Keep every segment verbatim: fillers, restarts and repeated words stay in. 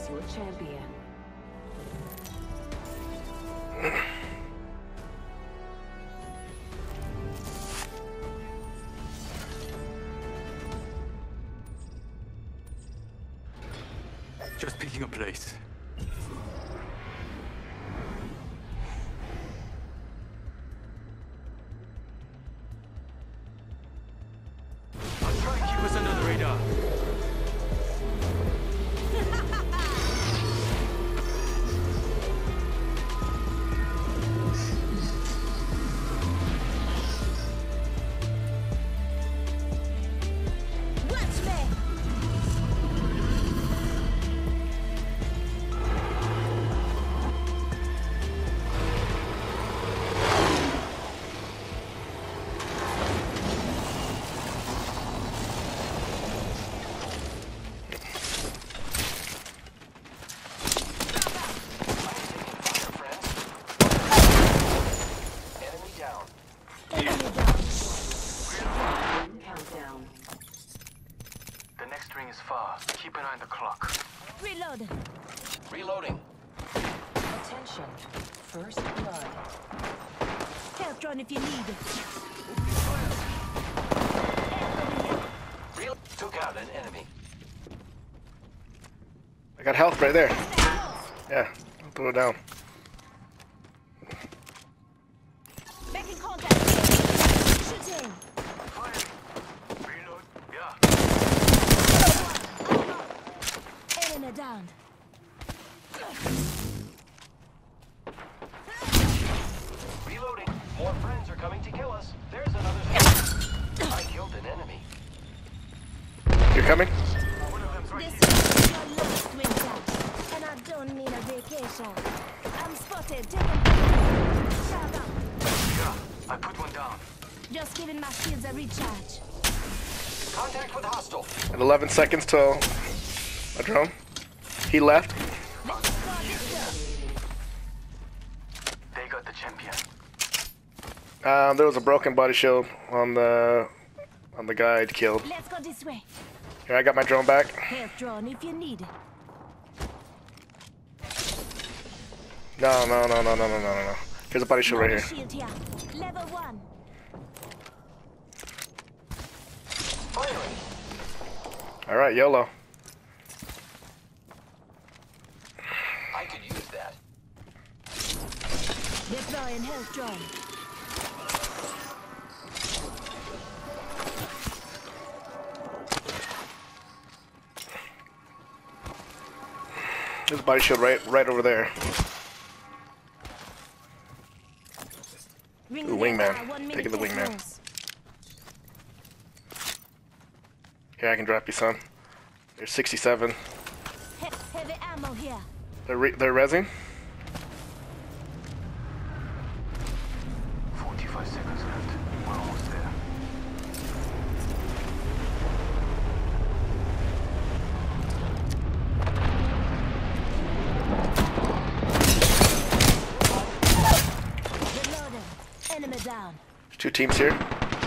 Choose your champion. Just picking a place. I'll try and keep us under the radar. Is far. Keep an eye on the clock. Reload. Reloading. Attention. First blood. Health drone if you need it. Real took out an enemy. I got health right there. Yeah, I'll throw it down. Making contact. Shooting. Reload. Yeah. Enemy down. Reloading. More friends are coming to kill us. There's another. I killed an enemy. You're coming? One of them's right This here. is your last winter, and I don't mean a vacation. I'm spotted. Take him. Shut up. Yeah. I put one down. Just giving my shields a recharge. Contact with hostile. At eleven seconds till a drone. He left. They got the champion. Um, there was a broken body shield on the on the guy I'd killed. Let's go this way. Here, I got my drone back. Health drone if you need it. No, no, no, no, no, no, no, no, no. Here's a body shield right here. Shield here. Level one. Firing. All right, YOLO. I could use that. Deploying health drone. There's a body shield right, right over there. Ring Ooh, the wingman. bar, one Taking the minute wingman. close. Here, I can drop you some. There's sixty-seven. He heavy ammo here. They're re they're rezzing. Forty-five seconds left. We're almost there. Reloading. Enemy down. There's two teams here.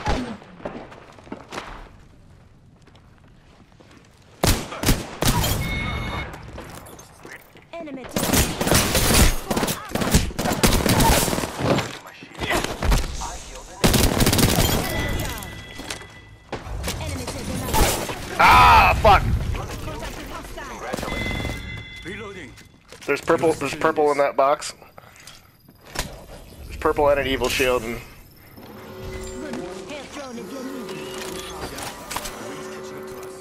Enemy down. My shield. I killed an enemy. Enemy down. Enemy taken out. Ah, fuck! Contact with hostile. Congratulations. Reloading. There's purple. There's purple in that box. There's purple and an evil shield. And Good. Health drone if you need it. He's catching up to us.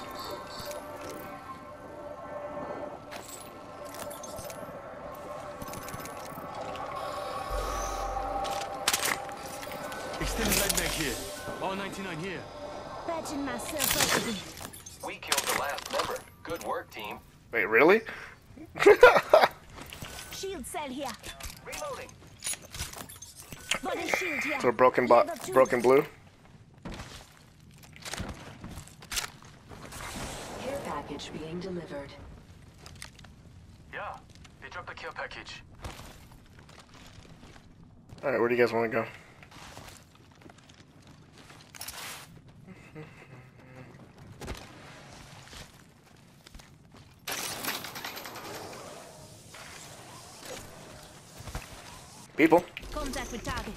Extended light mag here. R ninety-nine here. Patching myself up a bit. We killed the last member. Good work, team. wait, really? Shield cell here. Reloading. Body shield here. So a broken bot, Level two. broken blue. Care package being delivered. Yeah. They dropped the kill package. All right, where do you guys want to go? People. Contact with target.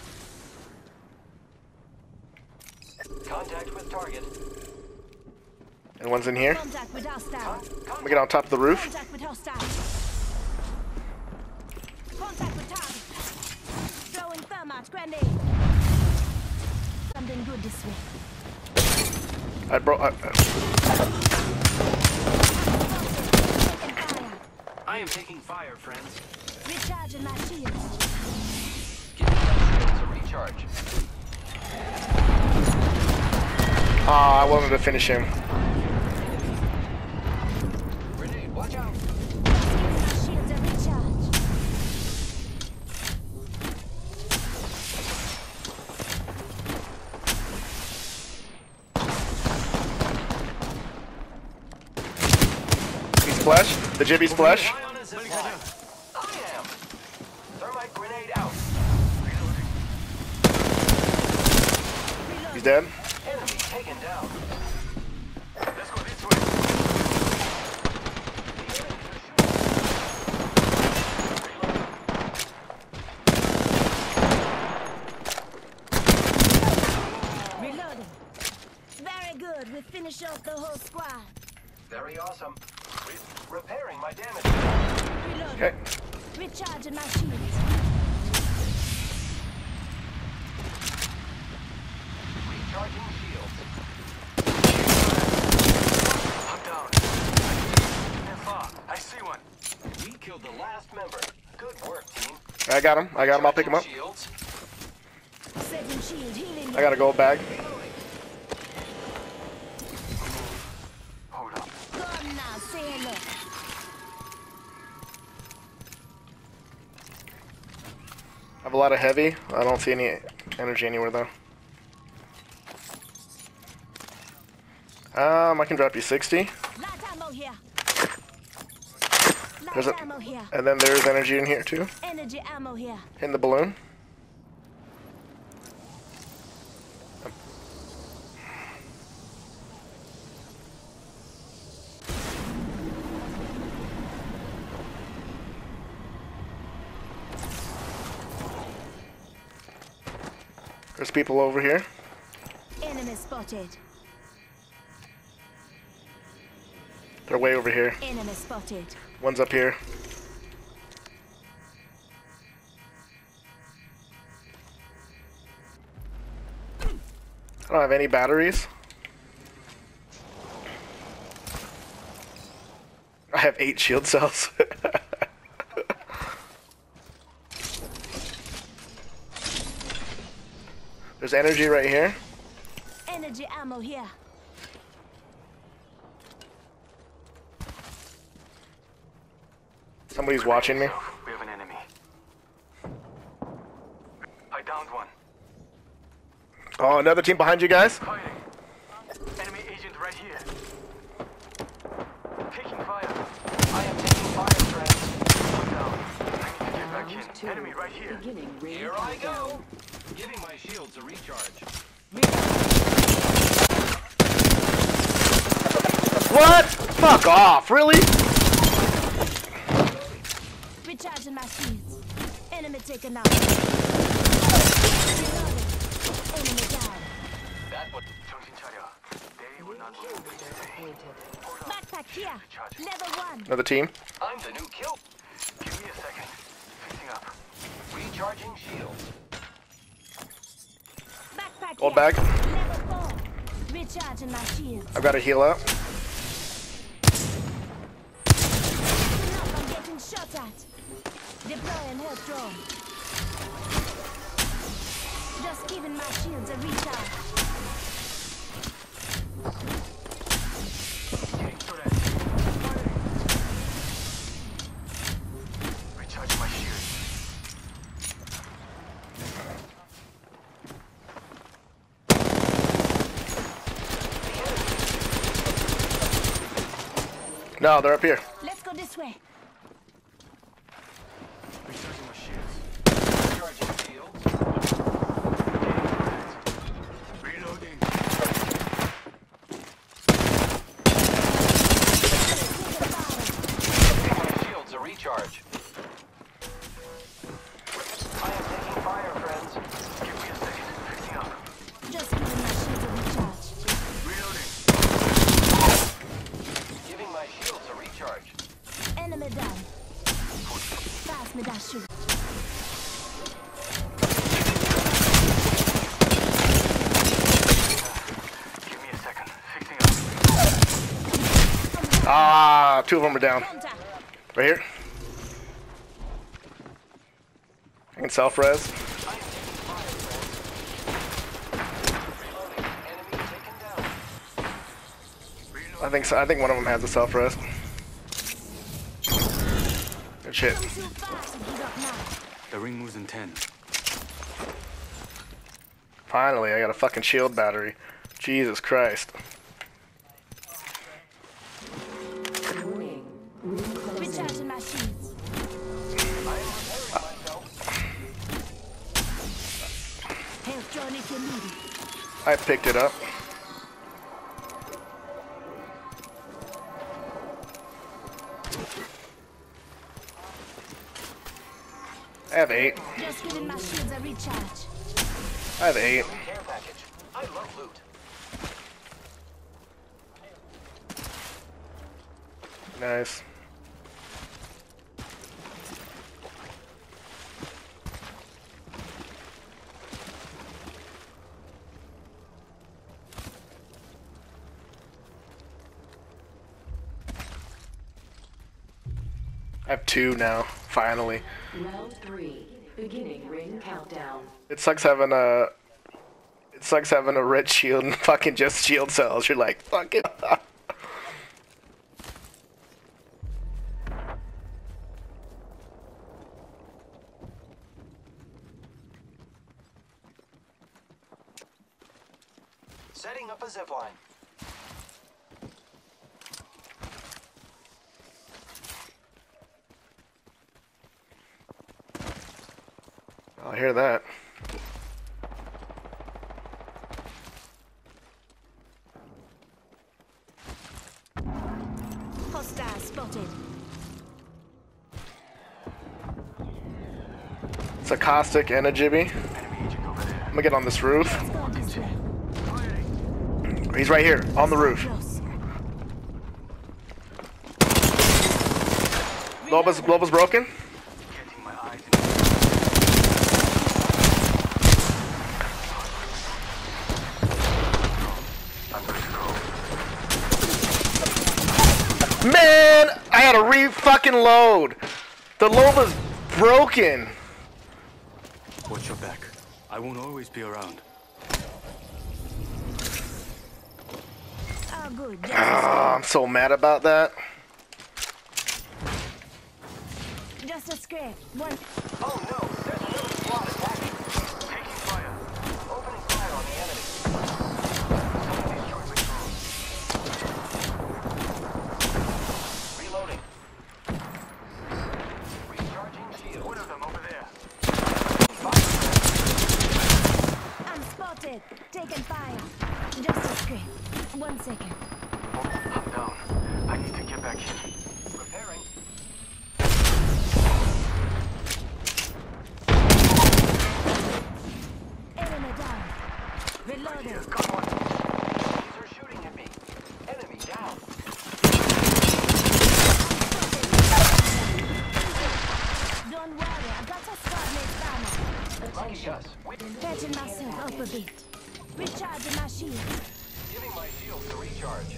Contact with target. And one's in here. Contact with hostile. Let me get on top of the roof. Contact with hostile. Contact with target. Throwing thermite grenade. Something good this way. I broke. I, Taking fire. I am taking fire, friends. Recharging my shields. Give me my shield to recharge. ah, I wanted to finish him. Grenade, watch out. Just giving my shields a recharge. He's flesh. The Jibby's flesh. Eye on a zip line. I am. Thermite grenade out. He's dead. Enemy taken down. Let's go this way. Reloading. Very good. We finish off the whole squad. Very awesome. Re- repairing my damage. Reloading. Okay. Recharging my shields. Recharging shields. I'm down. They're far. I see one. We killed the last member. Good work, team. I got him. I got him. I'll pick him up. Shields. Setting shield. Healing. I got a gold bag. Hold up. Gone now. Say hello. I have a lot of heavy. I don't see any energy anywhere though. Um, I can drop you sixty. Light ammo here. There's Light a- ammo here. And then there's energy in here too. Energy ammo here. In the balloon. There's people over here. Enemy spotted. They're way over here. Enemy spotted. One's up here. I don't have any batteries. I have eight shield cells. There's energy right here. Energy ammo here. Somebody's watching me. We have an enemy. I downed one. Oh, another team behind you guys. Fighting. Enemy agent right here. Taking fire. I am taking fire, friends. I'm down. I need to get back in. Enemy right here. Here I go. Giving my shields a recharge. What? Fuck off, really? Recharging my shields. Enemy taken out. Reloading. Enemy down. That would. 정신 차려. They will not move me today. Backpack here. Level one. Another team. I'm the new kill. Give me a second. Fixing up. Recharging shields. Backpack Gold here. bag. Level four. Recharging my shields. I've got to heal up. Up, I'm getting shot at. Deploying health drone. Just giving my shields a recharge. Getting to that. Recharge my shield. No, they're up here. Let's go this way. Recharging my shields. Recharging shields. Reloading. Giving my shields a recharge. I am taking shield. Give me a second. Fixing up. Ah, two of them are down. Contact. Right here. I can self-res. I think so. I think one of them has a self-res. Good shit. Too fast and he got knocked. The ring moves in ten. Finally, I got a fucking shield battery. Jesus Christ. Recharging my shields. Help John if you need it. I picked it up. I have eight. Just giving my shields a recharge. I have eight. Care package. I love loot. Nice. I have two now, finally. Round three, beginning ring countdown. It sucks having a. It sucks having a red shield and fucking just shield cells. You're like, fuck it. Setting up a zipline. I hear that. Hostile spotted. It's a caustic and a jibby. I'm gonna get on this roof. Let's go this way. He's right here, on the roof. Close. Loba's, Loba's broken. Getting my eyes in. I'm good to go. Man, I had to re-fucking load. The Loba's broken. Watch your back. I won't always be around. Oh, good. Just Ah, I'm so mad about that. Just a scrape. One. Oh no, there's another squad attacking. Taking fire. Opening fire on the enemy. Somebody's charging through. Reloading. Recharging shield. One of them over there. I'm spotted. Taking fire. Just a scrape. One second. I'm down. I need to get back in. Repairing. Enemy down. Reloading. Come on. Enemies are shooting at me. Enemy down. Don't worry. I got a squad mate banner. Lucky us. We Patching myself up a bit. Recharging my shield. giving my shields a recharge.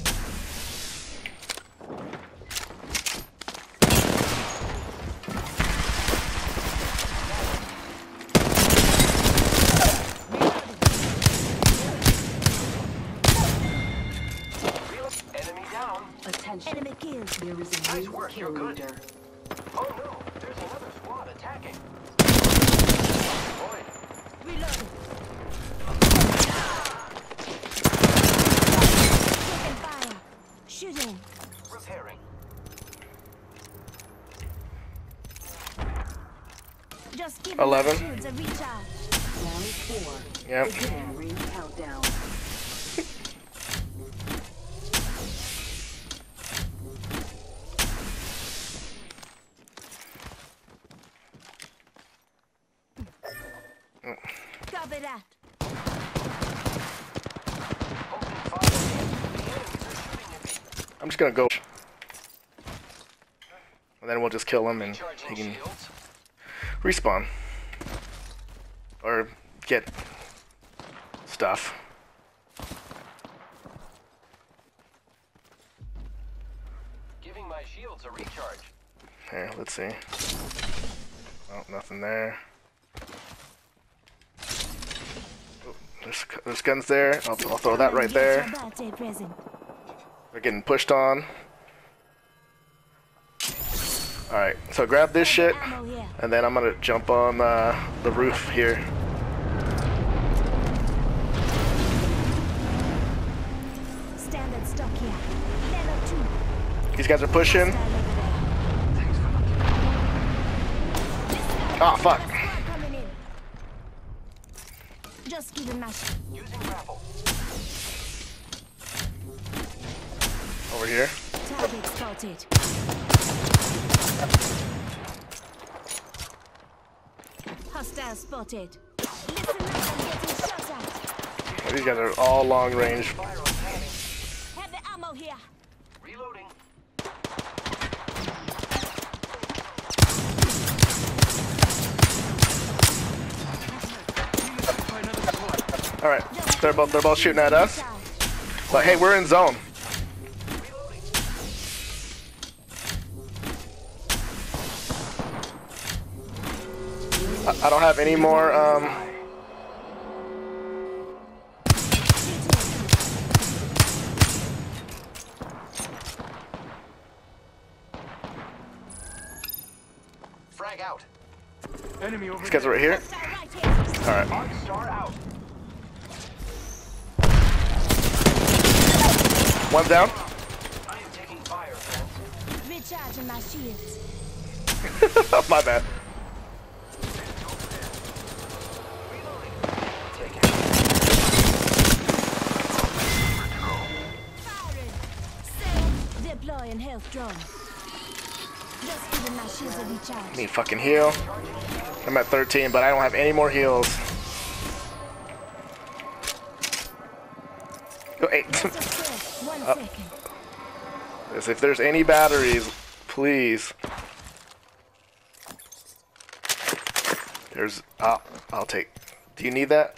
Enemy down. Attention, Enemy killed. there is a Nice new work, kill you're good. leader. Oh no, there's another squad attacking. Deployed. Reloading. Taking fire. Shooting. Repairing. Just give Eleven. my shields a recharge. Round four, Yep. beginning ring countdown. Copy that. Opening fire. The enemies are shooting at me. I'm just gonna go. And then we'll just kill him and he Charging can. shields. Respawn. Or get stuff. Giving my shields a recharge. Here, let's see. Oh, nothing there. Oh, there's, there's guns there. I'll, I'll throw that right there. Birthday present. We're getting pushed on. Alright, so grab this shit, Ammo here. and then I'm gonna jump on uh, the roof here. Standard stock here. Level two. These guys are pushing. Style over there. Oh, fuck. Squad coming in. Just give him my sh- Using grapple. Over here. target spotted. Hostile spotted. Listen up, I'm getting shot at. These guys are all long range. Fire on enemy. Have the ammo here. Reloading. By another squad. All right, they're both they're both shooting at us. But hey, we're in zone. Reloading. I, I don't have any more. Um, Frag out. Enemy over these guys are right here. Hostile right here. All right, Arc star out. one down. I am taking fire, friends. Recharging my shields. My bad. Firing. Set. Deploying health drone. Just giving my shields a recharge. Need fucking heal. I'm at thirteen, but I don't have any more heals. Go eight. Just a sec. One second. As if there's any batteries, please. There's. I'll, I'll take. Do you need that?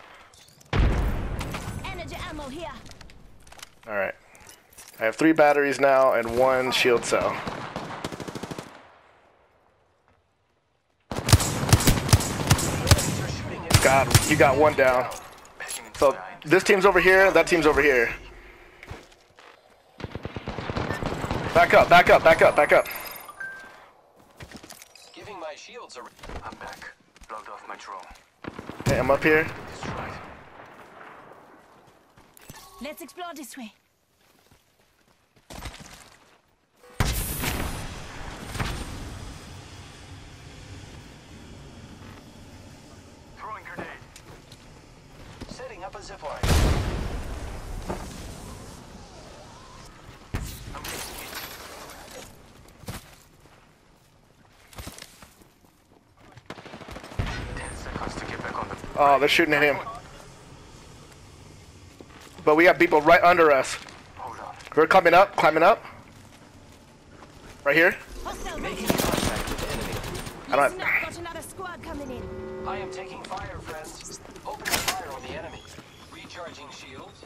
Energy ammo here. All right. I have three batteries now and one shield cell. God, you got one down. So this team's over here, that team's over here. Back up, back up, back up, back up. Giving my shields a re- I'm back. Logged off my drone. Okay, I'm up here. Destroyed. Let's explore this way. Throwing grenade. setting up a zipline. I'm taking it. Ten seconds to get back on the. Oh, they're shooting at him. But we got people right under us. Hold on. We're coming up, climbing up. Right here. Hostile right here. Contact with enemy. I don't. Listen up, got another squad coming in. I am taking fire, friends. Open fire on the enemy. Recharging shields.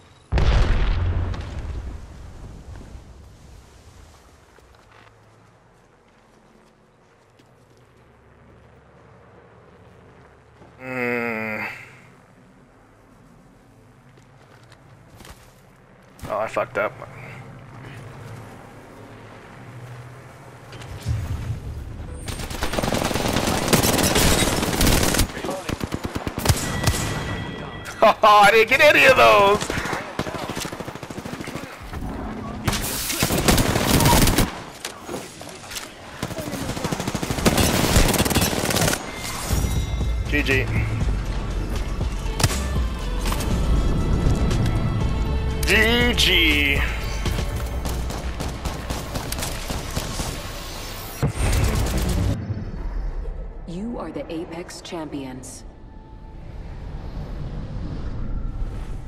Mm. Oh, I fucked up. Reloading. Oh, I didn't get any of those. G G. G G. You are the Apex Champions.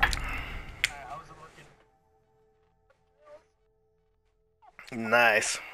Nice.